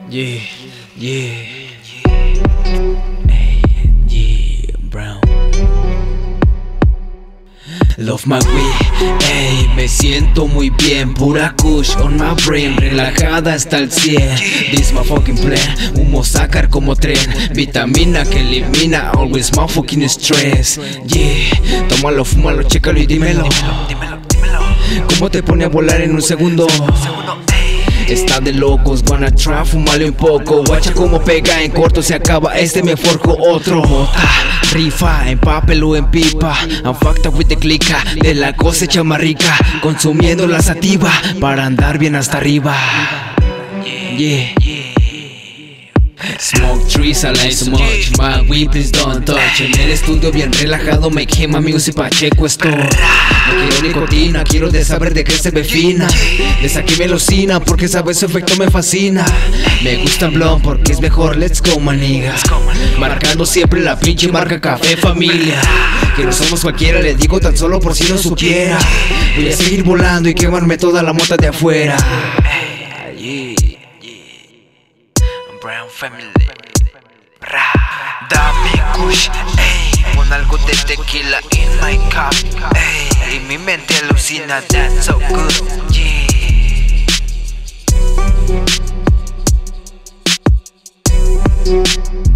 Yeah, yeah, hey, yeah, brown. Love my weed, ey, me siento muy bien. Pura kush on my brain, relajada hasta el 100. This my fucking plan, humo sacar como tren. Vitamina que elimina, always my fucking stress. Yeah, tómalo, fúmalo, chécalo y dímelo. ¿Cómo te pone a volar en un segundo? Está de locos, wanna try, fumale un poco. Guacha como pega, en corto se acaba, me forjo otro. Bota, rifa, en papel o en pipa. I'm fucked up with the clica, de la cosecha más rica. Consumiendo la sativa, para andar bien hasta arriba. Yeah. Smoke trees, I like so much. My weed, please don't touch. En el estudio bien relajado, make him a music Pacheco esto. No quiero nicotina, quiero de saber de qué se ve fina. Le saqué melocina porque sabe su efecto me fascina. Me gusta blonde porque es mejor, let's go maniga. Marcando siempre la pinche marca Café Familia. Que no somos cualquiera, le digo tan solo por si no supiera. Voy a seguir volando y quemarme toda la mota de afuera. Brown Family. Dame kush, ey, con algo de tequila in my cup, ey, y mi mente alucina, that's so good, yeah.